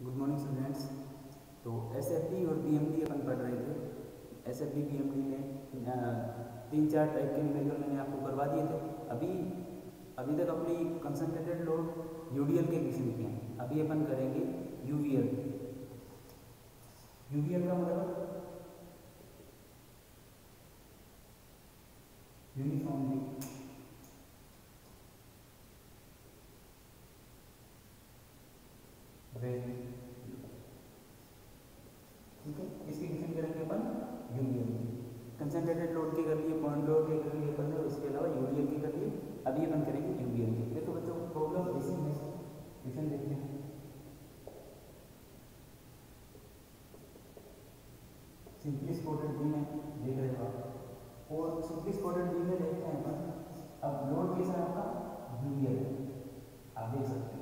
Good morning students. तो SFD और BMD अपन पढ़ रहे थे। एसएफडी बीएमडी में 3-4 टाइप के न्यूमेरिकल मैंने आपको करवा दिए थे। अभी तक अपनी कंसंट्रेटेड लोड यूडीएल के क्वेश्चन किए हैं। अभी अपन करेंगे यूवीएल। यूवीएल का मतलब यूनिफॉर्मली वेरी, ठीक है। इसकी क्वेश्चन करेंगे अपन यूवीएल। कंसंट्रेटेड लोड के कर लिए, पॉइंट लोड के कर लिए अपन ने, उसके अलावा यूडीएल के कर लिए। अभी अपन करेंगे यूवीएल के। देखो बच्चों, प्रॉब्लम ऐसी है, क्वेश्चन देखते हैं। सिंपली स्पोर्टेड बी में देख रहे हो आप, और सिंपली स्पोर्टेड बी में देखते हैं अपन। अब लोड कैसा है आपका? यूवीएल, आप देख सकते हैं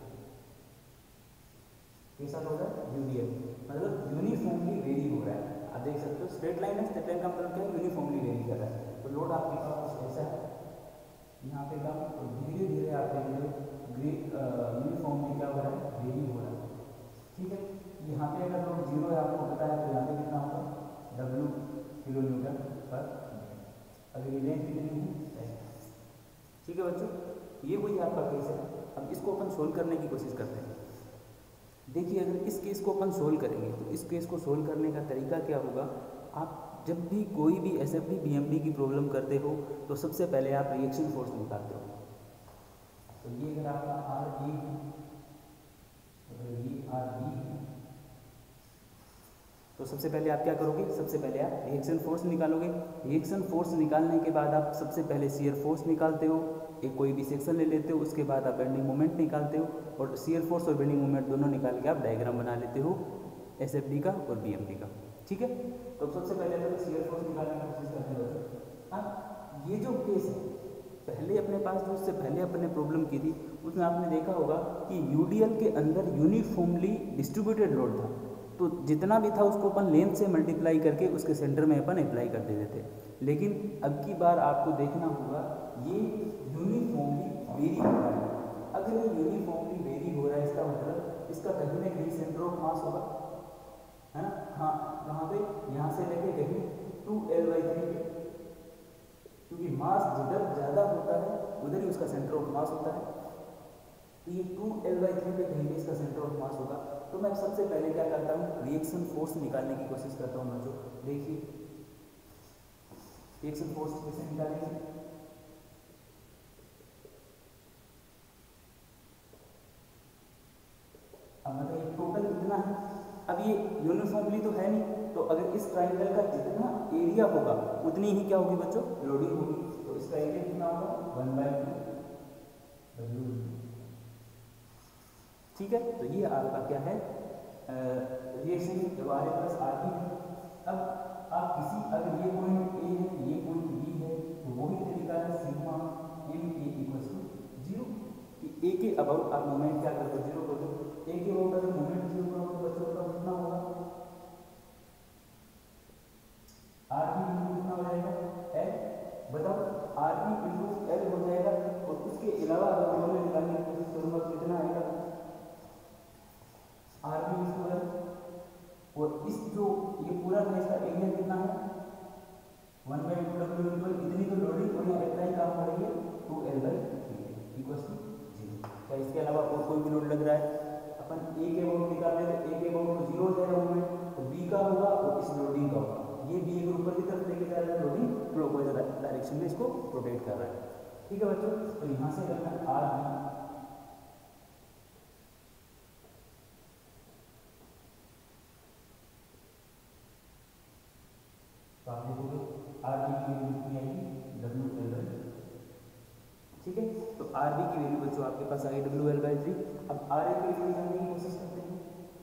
कैसा लोड है? यूवीएल, मतलब यूनिफॉर्मली वेरी हो रहा है। आप देख सकते हो स्ट्रेट लाइन है, स्ट्रेट लाइन का मतलब क्या है? यूनिफॉर्मली वेरी कर रहा है। तो लोड आपके पास ऐसा है, यहाँ पे कम, तो धीरे धीरे आपके लिए यूनिफॉर्मली क्या हो रहा है? वेरी हो रहा है, ठीक है। यहाँ पे अगर लोड 0 है, आपको पता है, तो यहाँ पे कितना होगा? W किलो न्यूटन पर मीटर। अगर ये रेंज कितनी है? ठीक है बच्चों, ये वही आपका केस है। अब इसको अपन सोल्व करने की कोशिश करते हैं। देखिए, अगर इस केस को अपन सोल्व करेंगे तो इस केस को सोल्व करने का तरीका क्या होगा? आप जब भी कोई भी एसएफडी बीएमडी की प्रॉब्लम करते हो तो सबसे पहले आप रिएक्शन फोर्स निकालते हो। तो ये अगर आपका आर ए है, अगर ये आर बी है, तो सबसे पहले आप क्या करोगे? सबसे पहले आप रिएक्शन फोर्स निकालोगे। रिएक्शन फोर्स निकालने के बाद आप सबसे पहले शियर फोर्स निकालते हो। एक कोई भी सेक्शन ले लेते हो, उसके बाद आप बेंडिंग मोमेंट निकालते हो, और शियर फोर्स और बेंडिंग मोमेंट दोनों निकाल के आप डायग्राम बना लेते हो एसएफडी का और बीएमडी का, ठीक है। तो सबसे पहले तो शियर फोर्स निकालने की कोशिश करते हो। अब ये जो केस है, पहले अपने पास जो उससे पहले अपने प्रॉब्लम की थी, उसमें आपने देखा होगा कि यूडीएल के अंदर यूनिफॉर्मली डिस्ट्रीब्यूटेड लोड था। तो जितना भी था उसको अपन लेंथ से मल्टीप्लाई करके उसके सेंटर में अपन अप्लाई कर देते थे। लेकिन अब की बार आपको देखना होगा ये यूनिफॉर्मली वेरी हो रहा है। अगर ये यूनिफॉर्मली वेरी हो रहा है, इसका मतलब इसका कहीं ना कहीं सेंटर ऑफ मास होगा, है ना? हाँ, कहाँ पे? यहाँ से लेके कहीं 2L/3 पे, क्योंकि मास जिधर ज़्यादा होता है उधर ही उसका सेंटर ऑफ मास होता है। तो ये 2L/3 पे कहीं भी इसका सेंटर ऑफ मास होगा। तो मैं सबसे पहले क्या करता हूँ? रिएक्शन फोर्स निकालने की कोशिश करता हूँ बच्चों। देखिए, रिएक्शन फोर्स कैसे निकालेंगे? अब बताइए टोटल कितना है? अब ये यूनिफॉर्मली तो है नहीं, तो अगर इस ट्राइंगल का जितना एरिया होगा उतनी ही क्या होगी बच्चों? लोडिंग होगी। तो इसका एरिया कितना होगा? 1/2 W, ठीक है। तो ये आपका क्या है? रिएक्शन जब R A plus R B है। अब आप किसी, अगर ये पॉइंट ए है, ये पॉइंट बी है, तो वही तरीका है sigma M A equals to 0, कि ए के अबाउट आप मोमेंट क्या कर दो? 0 कर दो। ए के अबाउट अगर मोमेंट 0 करोगे तो बच्चों का कितना होगा? आर बी इंटू कितना हो जाएगा? एल। बताओ, आर बी इंटू एल हो जाएगा। और उसके अलावा अगर मैं निकालने की कोशिश करूंगा तो कितना आएगा? R B into L. और इस जो ये पूरा है, इसका एरिया कितना है? 1/2 W इंटू एल। इतनी तो लोडिंग और यहाँ अप्लाई काम करेंगे 2L/3 इक्वल्स टू 0। क्या इसके अलावा और कोई भी लोड लग रहा है? अपन ए के अबाउट निकाल रहे हैं, तो ए के अबाउट तो 0 हो जाएगा मोमेंट, तो बी का होगा और इस लोडिंग का होगा। ये बी अगर ऊपर की तरफ लेके जा रहा है, लोडिंग क्लॉकवाइज डायरेक्शन में इसको रोटेट कर रहा है, ठीक है बच्चों। तो यहाँ से करना है आर बी, तो आप देखोगे आर बी की वैल्यू कितनी आएगी? WL/3, ठीक है। तो आर बी की वैल्यू बच्चों आपके पास आ गई WL/3। अब आर ए की वैल्यू निकालने की कोशिश करते हैं।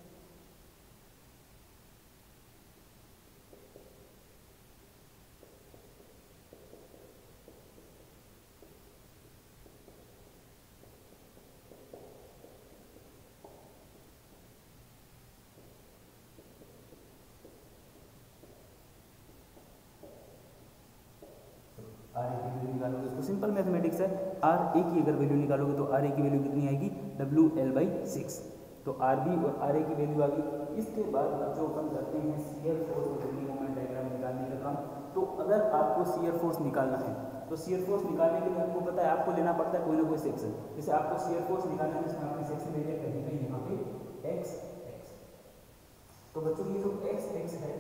आर ए की वैल्यू निकालोगे तो सिंपल मैथमेटिक्स है। आर ए की अगर वैल्यू निकालोगे तो आर ए की वैल्यू कितनी आएगी? WL/6। तो आर बी और आर ए की वैल्यू आ गई। इसके बाद बच्चों अपन करते हैं शियर फोर्स और बेंडिंग मोमेंट डायग्राम निकालने का काम। तो अगर आपको शियर फोर्स निकालना है तो शियर फोर्स निकालने के लिए आपको पता है आपको लेना पड़ता है कोई ना कोई सेक्शन। जैसे आपको शियर फोर्स निकालना है जिसमें आपने सेक्शन ले लिया कहीं पे यहाँ पे एक्स एक्स। तो बच्चों ये जो एक्स एक्स है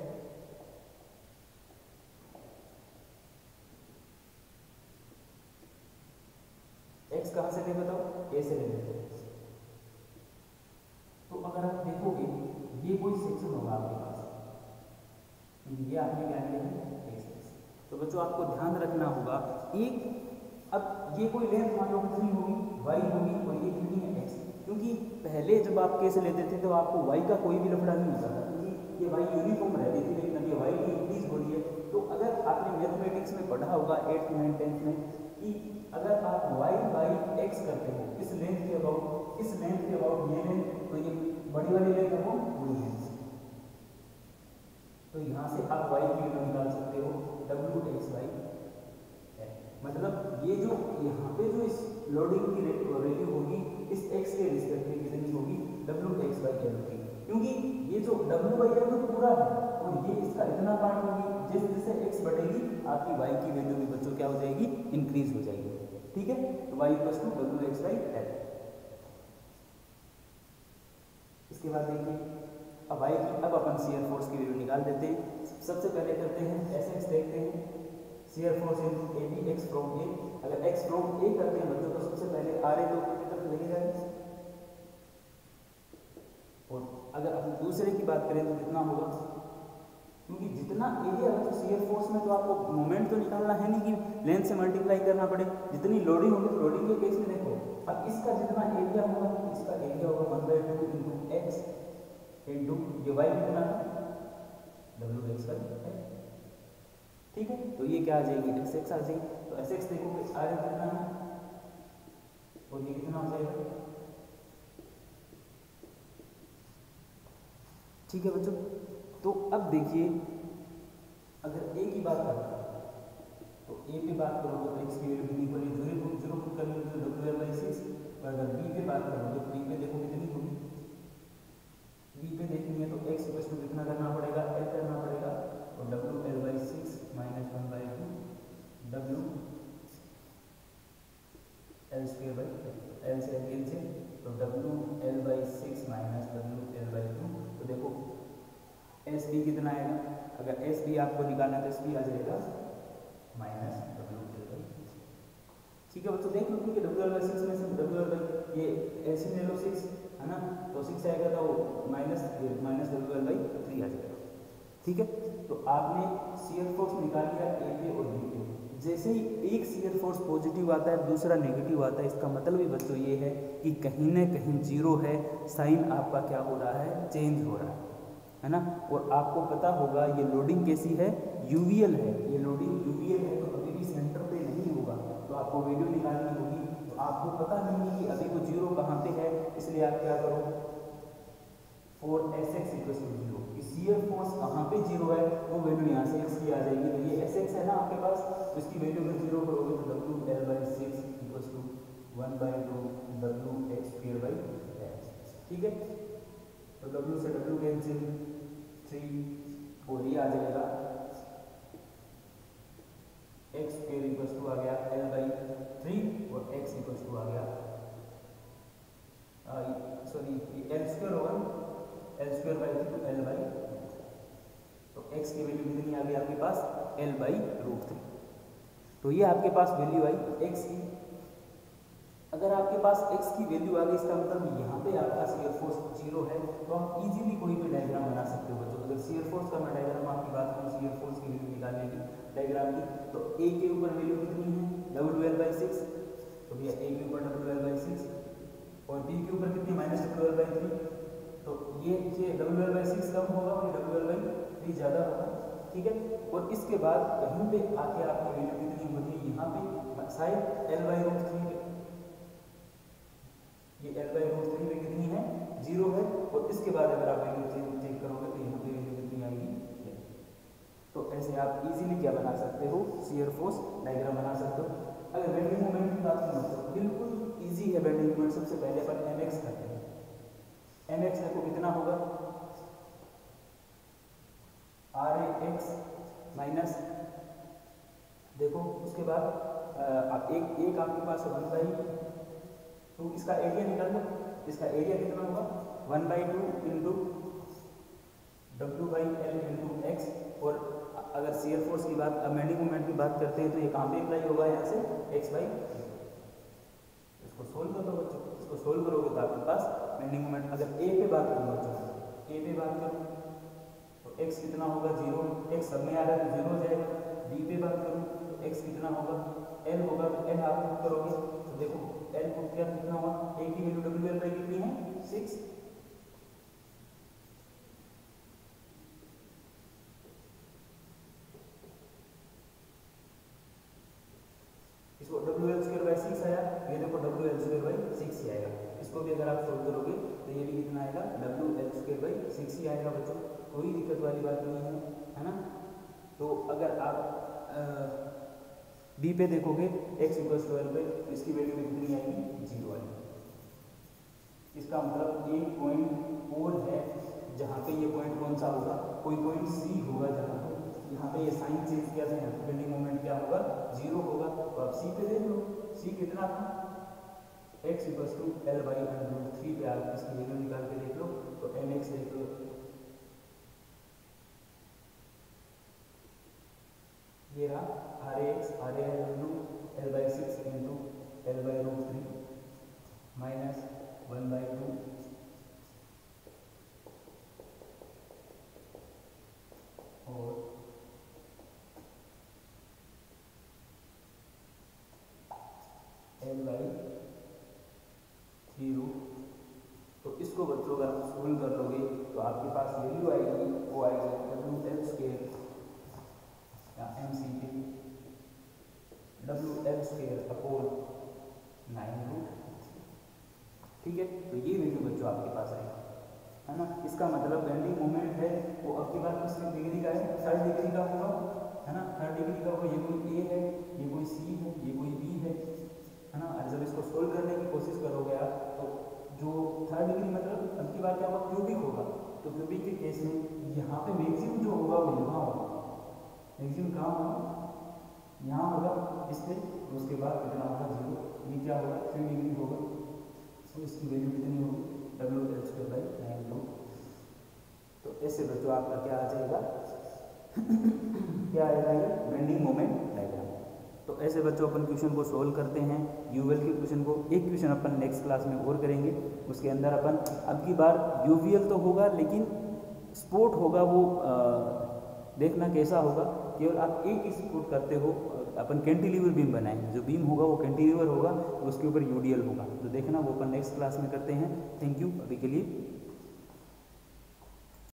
एक्स कहाँ से ले बताओ, ए से ले लेते हैं। तो अगर आप देखोगे ये कोई सेक्शन होगा आपके पास, ये आपने क्या लिया है एक्स एक्स। तो बच्चों आपको ध्यान रखना होगा एक, अब ये कोई लेंथ मान लो कितनी होगी वाई होगी और ये कितनी है एक्स। क्योंकि पहले जब आप कैसे लेते थे तो आपको वाई का कोई भी लफड़ा नहीं होता था क्योंकि ये वाई यूनिफॉर्म रहती थी, लेकिन अब ये वाई की इंक्रीज हो रही है। तो अगर आपने मैथमेटिक्स में पढ़ा होगा 8th 9th 10th में कि अगर आप y बाई एक्स करते हो इस लेंथ के अबाउट, इस लेंथ के अबाउट ये लेंथ, तो ये बड़ी वाली लेंथ है वो पूरी है। तो यहाँ से आप y की वैल्यू निकाल सकते हो डब्ल्यू एक्स बाई, मतलब ये जो यहाँ पे जो इस लोडिंग की वैल्यू होगी इस x के रिस्पेक्ट में कितनी होगी डब्ल्यू एक्स बाई एल की। क्योंकि ये जो डब्ल्यू बाई एल तो पूरा है और ये इसका इतना पार्ट होगी, जैसे जैसे x बढ़ेगी आपकी y की वैल्यू भी बच्चों क्या हो जाएगी इंक्रीज हो जाएगी। ठीक है, तो y equals to W X by L. इसके बाद देखिए अब y की, अब अपन शियर फोर्स की वैल्यू निकाल देते हैं। सबसे पहले करते हैं एस एक्स, देखते हैं shear force in A B X from A. अगर एक्स फ्रॉम ए करते हैं बच्चों तो सबसे पहले आर ए तो की तरफ लगेगा, और अगर अपन दूसरे की बात करें तो कितना होगा, क्योंकि जितना एरिया है तो शियर फोर्स में तो आपको मोमेंट तो निकालना है नहीं कि लेंथ से मल्टीप्लाई करना पड़े, जितनी लोडिंग होगी तो लोडिंग के केस में देखो अब इसका जितना एरिया होगा इसका एरिया होगा 1/2 इंटू एक्स इंटू ये वाई कितना है डब्ल्यू एक्स बाई। ठीक है, तो ये क्या आ जाएगी एक्स एक्स आ जाएगी। तो एस एक्स देखोगे आर कितना है और ये कितना हो जाएगा। ठीक है बच्चों, तो अब देखिए अगर ए की बात करें तो ए पे बात करो तो एक्स की वैल्यू कितनी होगी, जीरो पुट कर लो तो डब्ल्यू एल बाई 6। और अगर बी पे बात करो तो बी पे देखो कितनी होगी, बी पे देखनी है तो एक्स इक्वल टू कितना करना पड़ेगा एल करना पड़ेगा, और W L by 6 minus 1/2 W L square by L से एल से, तो W L by 6 minus W L by 2। तो देखो एस बी कितना आएगा, अगर एस बी आपको निकालना है तो एस बी आ जाएगा माइनस डब्ल्यू एल बाई 6। ठीक है बच्चों, देख लो कि डब्ल्यू एल बाई 6 में से डब्ल्यू एल बाई ये एल सी ले लो 6 है ना, तो 6 आएगा तो माइनस डब्ल्यू एल बाई 3 आ जाएगा। ठीक है, तो आपने शियर फोर्स निकाल लिया ए पे और बी पे। जैसे ही एक शियर फोर्स पॉजिटिव आता है दूसरा नेगेटिव आता है, इसका मतलब ही बच्चों ये है कि कहीं ना कहीं जीरो है, साइन आपका क्या हो रहा है चेंज हो रहा है ना। और आपको पता होगा ये लोडिंग कैसी है यूवीएल है, ये लोडिंग यूवीएल है तो अभी भी सेंटर पे नहीं होगा, तो आपको वैल्यू निकालनी होगी। तो आपको पता नहीं है कि अभी वो जीरो कहाँ पे है, इसलिए आप क्या करो for S X equal to zero, shear force कहाँ पे जीरो है वो वैल्यू यहाँ से एक्स की आ जाएगी। तो ये एस एक्स है ना आपके पास, तो इसकी वैल्यू अगर जीरो करोगे तो W L by 6 equal to 1/2 W X square by L. ठीक है, तो डब्ल्यू से डब्ल्यू कैंसिल 3 और ये आ जाएगा एक्स स्क्वायर इक्वल टू आ गया एल बाई 3 और एक्स इक्वल टू आ गया सॉरी एल स्क्वायर होगा L square by two L by, तो एक्स की वैल्यू कितनी आ गई आपके पास एल बाई रूट 3। तो ये आपके पास वैल्यू आई एक्स की। अगर आपके पास एक्स की वैल्यू आ गई इसका मतलब यहाँ पे आपका शियर फोर्स जीरो है, तो आप इजीली कोई भी डायग्राम बना सकते हो बच्चों। अगर शियर फोर्स का मैं डायग्राम आपकी बात करूँ शियर फोर्स की वैल्यू निकालने की डायग्राम की, तो ए के ऊपर वैल्यू कितनी है डब्ल्यू एल बाई 6, तो भैया ए के ऊपर डब्ल्यू एल बाई 6 और बी के ऊपर कितनी माइनस डब्ल्यू एल बाई 3, तो ये डब्ल्यू एल बाई 6 कम होगा और डब्ल्यू एल बाई 3 ज़्यादा होगा। ठीक है, और इसके बाद कहीं पे आके आपकी वैल्यू कितनी होती है यहाँ पे साइड एल बाई रूट 3 पे, ये एल बाई रूट 3 पे कितनी है जीरो है, और इसके बाद अगर आप वैल्यू चेक करोगे तो यहाँ पे वैल्यू कितनी आएगी। तो ऐसे आप इजीली क्या बना सकते हो शियर फोर्स डायग्राम बना सकते हो। अगर बेंडिंग मोमेंट की बात करें तो बिल्कुल इजी है बेंडिंग मोमेंट। सबसे पहले अपन एम एक्स करते हैं, उसके बाद आप एक आपके पास 1/2, इसका एरिया निकाल लो। इसका एरिया कितना होगा 1/2 इंटू W/L इंटू एक्स। और अगर शियर फोर्स की बात, बेंडिंग मोमेंट की बात करते हैं तो ये कहाँ पे अप्लाई होगा, यहाँ से x/। इसको सोल्व कर दो बच्चों, इसको सोल्व करोगे तो आपके पास बेंडिंग मोमेंट, अगर a पे बात करूँ बच्चों, a पे बात करूँ तो x कितना होगा 0, x सब में आ रहा है तो 0 हो जाएगा। b पे बात करूँ तो x कितना होगा, l होगा, तो l आप पुट करोगे तो देखो l पुट किया कितना होगा, a की वैल्यू WL बाई कितनी है 6। इसको WL² / 6 आया, ये देखो WL² / 6 ही आएगा। इसको भी अगर आप सोल्व करोगे तो ये भी कितना आएगा WL² / 6 ही आएगा बच्चों, कोई दिक्कत वाली बात नहीं है ना। तो अगर आप बी पे देखोगे x = 12 पे, इसकी वैल्यू कितनी आएगी 0 आएगी। इसका मतलब एक पॉइंट और है जहाँ पे ये पॉइंट कौन सा होगा, कोई पॉइंट C होगा जहाँ पे, यहाँ पे ये साइन चेंज किया था, यहाँ पे बेंडिंग मोमेंट क्या होगा 0 होगा। तो आप C पे देख लो, C कितना था x = L/√3 पे आप इसकी वैल्यू निकाल के देख लो तो mx देख लो, ये रहा L/6 इंटू L/√3 माइनस 1/2 और L/3। तो इसको बच्चों अगर आप सोल्व कर लोगे तो आपके पास वैल्यू आएगी, वो आएगी WL² या MCP WL²/9√। ठीक है, तो ये वैल्यू बच्चों आपके पास आएगा, है ना। इसका मतलब बेंडिंग मोमेंट है वो आपके पास किस डिग्री का है, 30 डिग्री का होगा, है ना, 30 डिग्री का होगा। ये कोई A है, ये कोई C है, ये कोई B है ना। और जब इसको सोल्व करने की कोशिश करोगे आप तो जो 30 डिग्री मतलब अब की बार क्या होगा, क्यूबिक होगा। तो क्यूबिक के केस में यहाँ पे मैक्सिमम जो होगा वो यहाँ होगा, मैक्सिमम कहाँ होगा यहाँ होगा इस पे, उसके बाद कितना होगा 0, ये क्या होगा 3 डिग्री होगा। तो इसकी वैल्यू कितनी होगी WL²/9√। तो ऐसे बच्चों आपका क्या आ जाएगा क्या आएगा ये बेंडिंग मोमेंट डायग्राम। तो ऐसे बच्चों अपन क्वेश्चन को सोल्व करते हैं, यूवीएल के क्वेश्चन को। एक क्वेश्चन अपन नेक्स्ट क्लास में और करेंगे, उसके अंदर अपन अब की बार यूवीएल तो होगा लेकिन स्पोर्ट होगा, वो देखना कैसा होगा। केवल आप एक ही सपोर्ट करते हो, अपन कैंटिलीवर बीम बनाएंगे, जो बीम होगा वो कैंटिलीवर होगा, तो उसके ऊपर यूडीएल होगा। तो देखना वो अपन नेक्स्ट क्लास में करते हैं। थैंक यू, अभी के लिए।